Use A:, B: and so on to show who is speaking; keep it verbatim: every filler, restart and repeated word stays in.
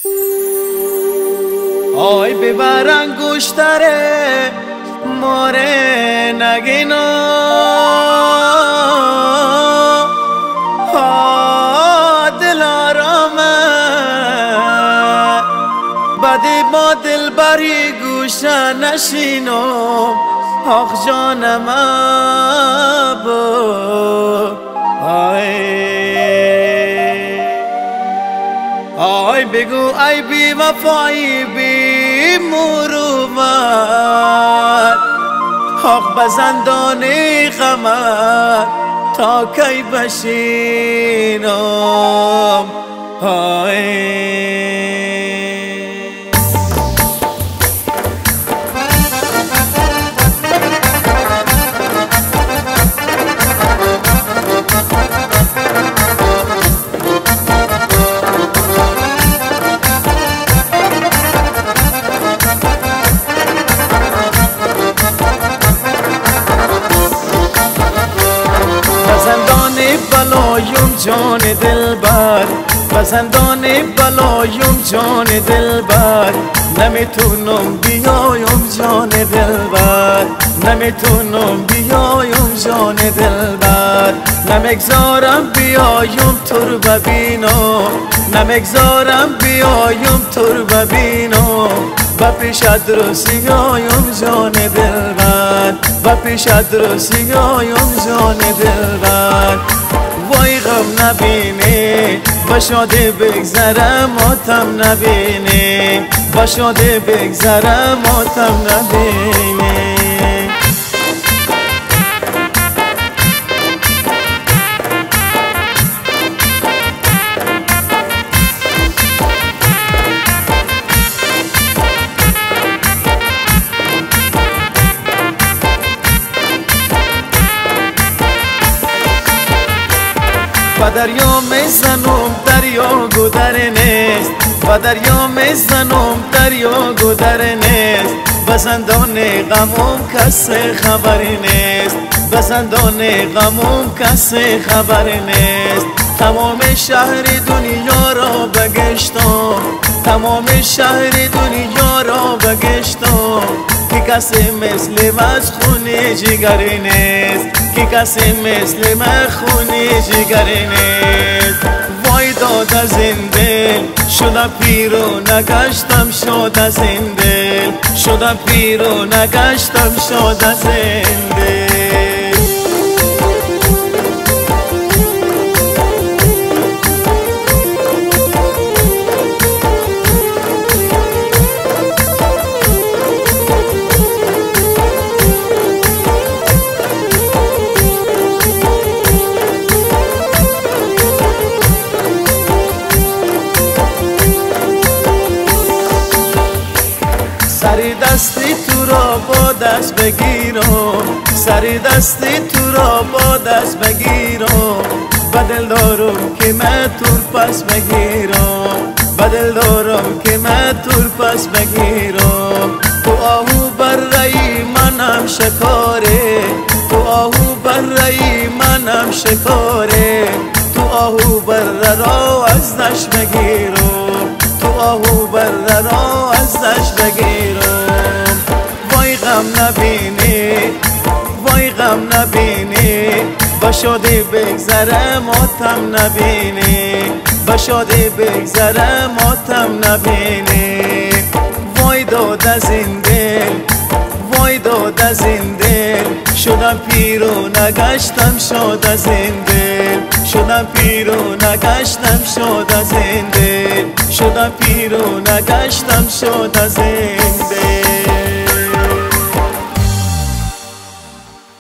A: آی ببر انگشتره ماره نگینا ها دل آرامه بدی با دل بری گوشه نشینم آخ جانم ابو آی آی بگو ای بی وفایی بی مروت حق بزندانی غمت تا کی بشینم آی بلایم جان دلبر بزندان بلایم جان دلبر نمیتونم بیایم جان دلبر نمیتونم بیایم جان دلبر نمیگذارم بیایم تر ببینم نمیگذارم بیایم تر ببینم و پیش ادرسیایم جان دلبر و پیش ادرسیایم جان دلبر وای غم نبینی با شاده بگذرم ماتم نبینی با شاده بگذرم ماتم نبینی و دریا میزنم دریا گودر نیست و دریا میزنم دریا گودر نیست بزندان غمم کسی خبری نیست بزندان غمم کسی خبری نیست تمام شهر دنیا را بگشتم تمام شهر دنیا را بگشتم که کسی مثل از خونی جگری نیست که کسی مثل من خونی جگری نیست وای داد از این دل شدم پیر و نگشتم شد از این دل شدم پیر و نگشتم شد از این دل سری دستی تو را با دست بگیرم سری دستی تو را با دست بگیرم بدل دارم که من تور پس بگیرم بدل دارم که من تور پس بگیرم تو آهو برای منم شکاره تو آهو برای منم شکاره تو آهو بر را از دش بگیرم تو آهو بر را از دش بگیرم وای غم نبینی وای غم نبینی با شادی بگذرم ماتم نبینی با شادی بگذرم ماتم نبینی وای داد از این دل وای داد از این دل شدم پیر و نگشتم شد از این دل شدم پیر و نگشتم شد از این دل شدم پیر و نگشتم شد از این دل